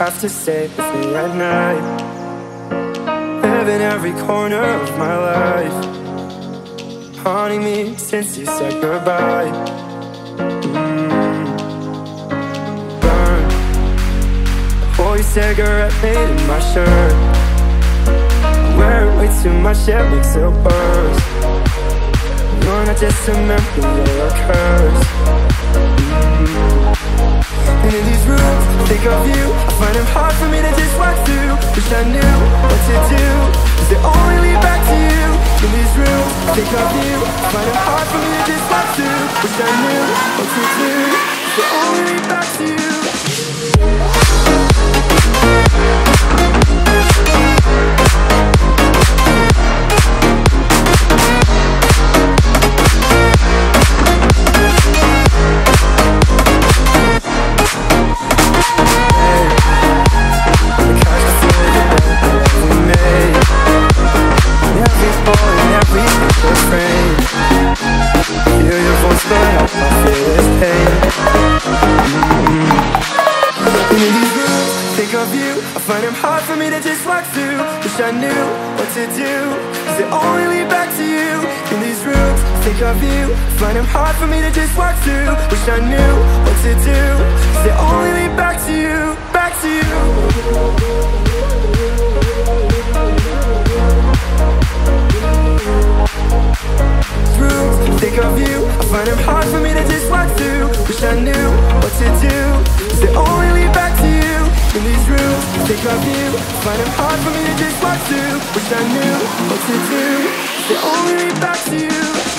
have to stay with me at night. Live in every corner of my life, haunting me since you said goodbye. Burn the holy cigarette made in my shirt. I wear it way too much, it makes it worse. You're not just a memory, you're a curse. And in these rooms, I think of you, I find it hard for me to just walk through. Wish I knew what to do, 'cause they only lead back to you. In these rooms, I think of you, I find it hard for me to just walk through. Wish I knew what to do, 'cause they only lead back to you. I find it hard for me to just walk through. Wish I knew what to do, 'cause they only lead back to you. In these rooms, think of you. I find it hard for me to just walk through. Wish I knew what to do, 'cause they only lead back to you, back to you. Rooms, think of you. I find it hard for me to just walk through. Wish I knew what to do, 'cause they only lead back to you. In these rooms, think of you. Find it hard for me to just walk through. Wish I knew what to do, 'cause they only lead back to you.